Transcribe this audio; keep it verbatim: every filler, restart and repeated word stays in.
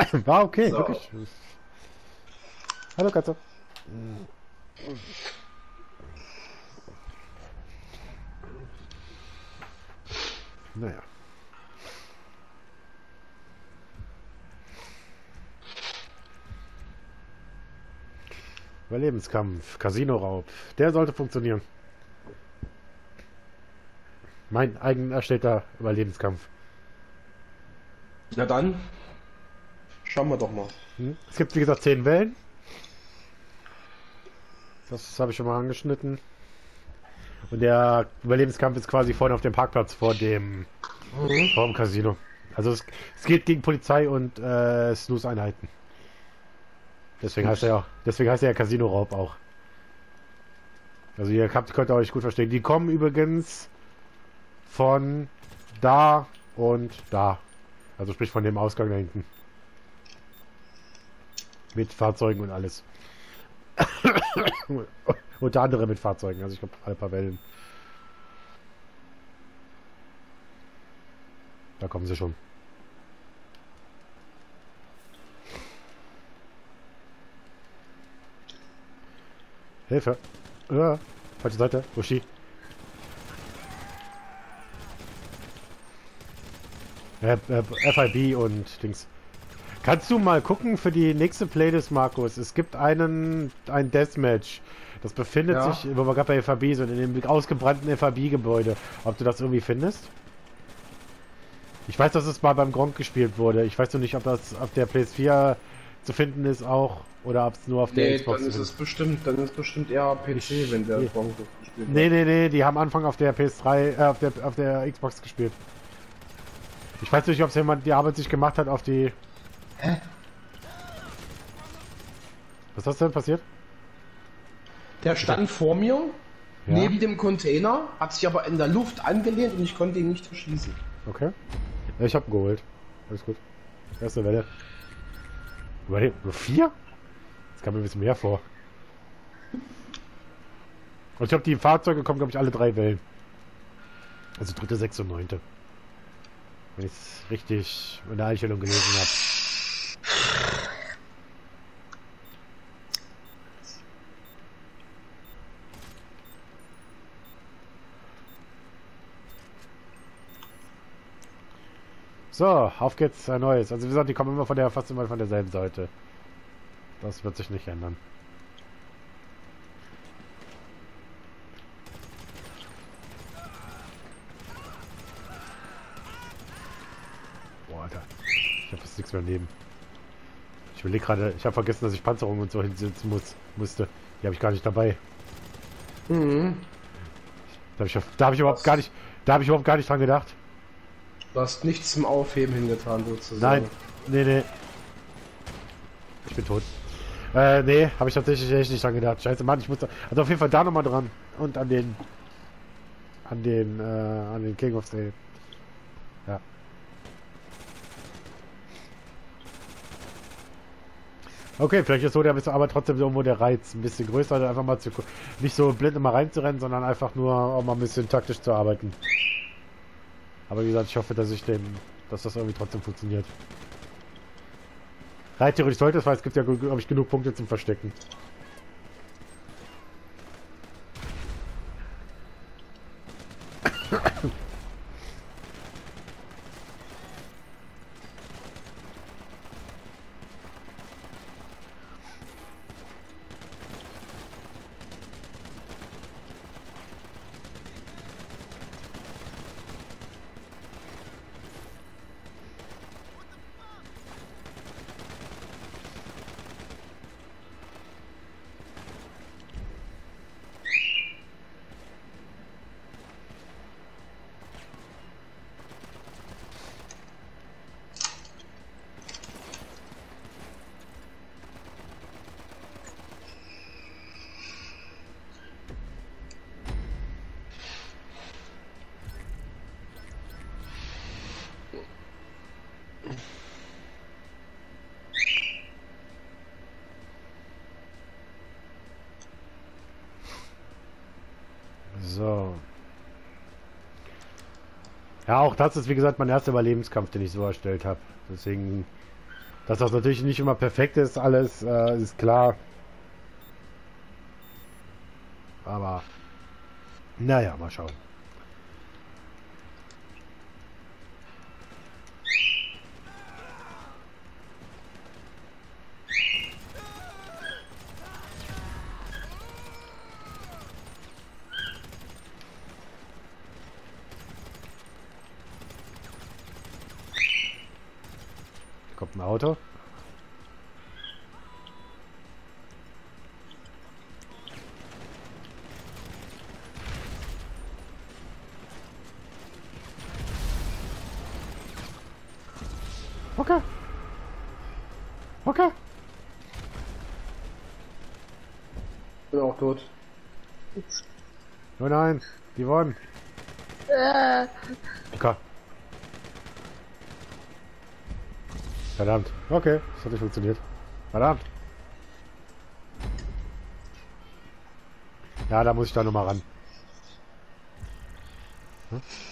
War okay, So. wirklich. Hallo Katze. Naja. Überlebenskampf, Casino-Raub. Der sollte funktionieren. Mein eigen erstellter Überlebenskampf. Na dann, schauen wir doch mal. Hm? Es gibt wie gesagt zehn Wellen. Das habe ich schon mal angeschnitten. Und der Überlebenskampf ist quasi vorne auf dem Parkplatz vor dem, Mhm. vor dem Casino. Also es, es geht gegen Polizei und äh, Snooze-Einheiten. Deswegen heißt er ja, deswegen heißt er ja Casino-Raub auch. Also ihr habt, könnt ihr euch gut verstehen. Die kommen übrigens von da und da. Also sprich von dem Ausgang da hinten. Mit Fahrzeugen und alles. Unter anderem mit Fahrzeugen. Also ich glaube alle paar Wellen. Da kommen sie schon. Hilfe. Ja, falsche Seite. Uschi. Äh, äh, F I B und Dings. Kannst du mal gucken für die nächste Playlist, Markus? Es gibt einen ein Deathmatch. Das befindet Ja. sich, wo wir gerade bei F A B sind, in dem ausgebrannten F A B-Gebäude. Ob du das irgendwie findest? Ich weiß, dass es mal beim Gronk gespielt wurde. Ich weiß nur nicht, ob das auf der P S vier zu finden ist auch oder ob es nur auf der Nee, Xbox dann ist ist. es bestimmt, dann ist bestimmt eher P C, wenn der Nee. Bronco gespielt Nee, nee, nee, die haben Anfang auf der P S drei, äh, auf der, auf der Xbox gespielt. Ich weiß nicht, ob es jemand die Arbeit sich gemacht hat auf die... Hä? Was ist denn passiert? Der stand vor mir, Ja. neben dem Container, hat sich aber in der Luft angelehnt und ich konnte ihn nicht erschießen. Okay. Ja, ich hab ihn geholt. Alles gut. Erste Welle. Überlebt nur vier? Das kam mir ein bisschen mehr vor. Und ich glaube, die Fahrzeuge kommen, glaube ich, alle drei Wellen. Also dritte, sechste und neunte. Wenn ich es richtig in der Einstellung gelesen habe. So, auf geht's, ein neues. Also wie gesagt, die kommen immer von der, fast immer von derselben Seite. Das wird sich nicht ändern. Boah, Alter. Ich habe fast nichts mehr im Leben. Ich überlege gerade, ich habe vergessen, dass ich Panzerung und so hinsetzen muss, musste. Die habe ich gar nicht dabei. Mhm. Da habe ich, da hab ich überhaupt gar nicht, da habe ich überhaupt gar nicht dran gedacht. Du hast nichts zum Aufheben hingetan, sozusagen. Nein, nee, nee. Ich bin tot. Äh, nee, habe ich tatsächlich echt nicht dran gedacht. Scheiße, Mann, ich muss da, also auf jeden Fall da nochmal dran. Und an den, an den, äh, an den King of Steel. Ja. Okay, vielleicht ist so der, aber trotzdem irgendwo der Reiz ein bisschen größer, einfach mal zu, nicht so blind immer reinzurennen, sondern einfach nur auch mal ein bisschen taktisch zu arbeiten. Aber wie gesagt, ich hoffe, dass ich den, dass das irgendwie trotzdem funktioniert. Rein theoretisch sollte es, weil es gibt ja, glaube ich, genug Punkte zum Verstecken. So. Ja, auch das ist wie gesagt mein erster Überlebenskampf, den ich so erstellt habe. Deswegen Dass das natürlich nicht immer perfekt ist, alles äh, ist klar. Aber naja, mal schauen. Kommt ein Auto. Okay. Okay. Bin auch tot. Oh nein, die wurden. Äh, Okay. Verdammt. Okay, das hat nicht funktioniert. Verdammt. Ja, da muss ich da nochmal ran. Hm?